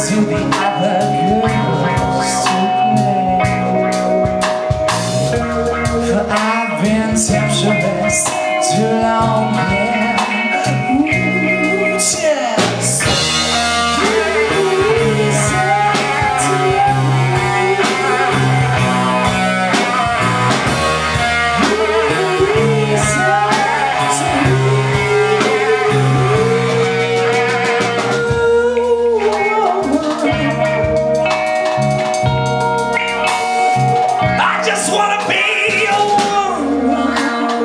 to the other girls to play. For I've been temptress too long, yeah. Ooh, just give me a reason to love you. Give me a reason to I just wanna be your woman.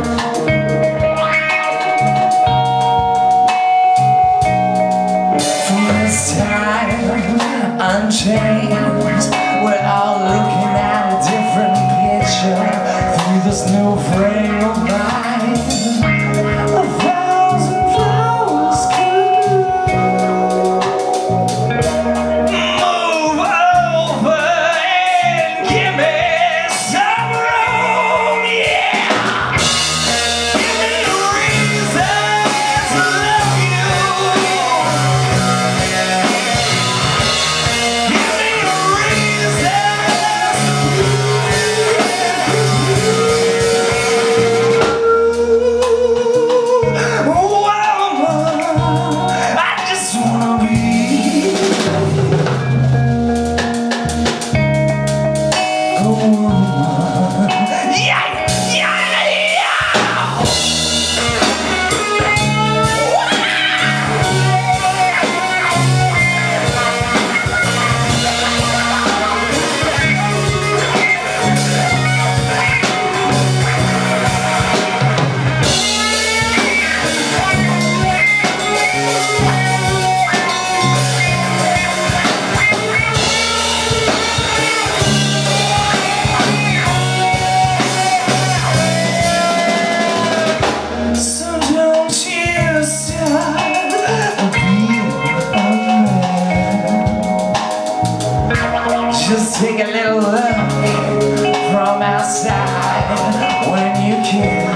From this time unchanged, we're all looking at a different picture through this new frame of mind. A thousand flowers could move over and give me some room, yeah. Give me a reason to love you. Give me a reason woman, I just wanna be a woman. Yeah, yeah, yeah. So don't you start being a man. Just take a little look from outside when you can.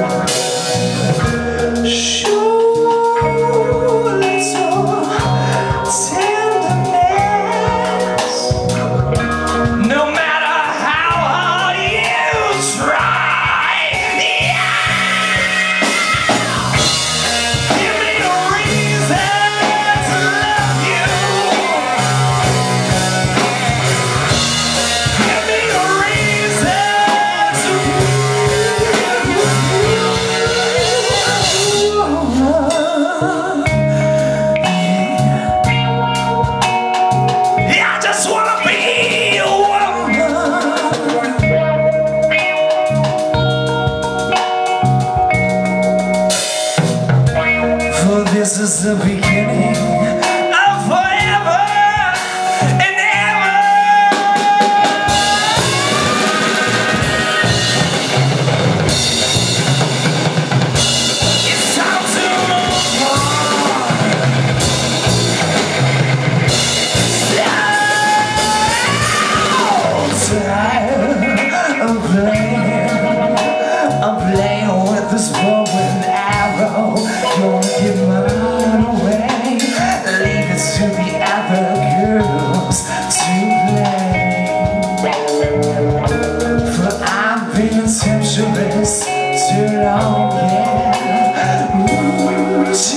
Show a little tenderness. No matter how hard you try. Yeah. Give me a reason to love you. Give me a reason to yeah, I just wanna be a woman. For this is the beginning of forever and ever. It's time to move on. So tired of playing with this bow and arrow. Gonna give mine away, leave it to the other girls to play. For I've been a temptress too long, yeah. Ooh, just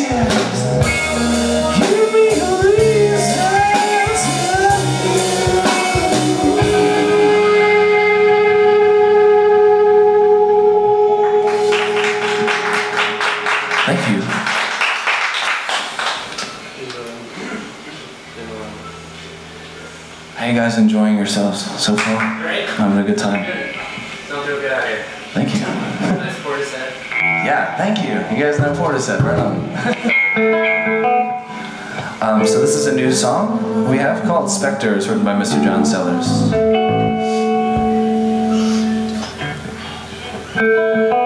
give me a reason to love you. Thank you. How you guys enjoying yourselves so far? Great. Having a good time. Don't feel good out here. Thank you. Nice Portishead. Yeah, thank you. You guys know Portishead, right on. So this is a new song we have called Spectre. It's written by Mr. John Sellers.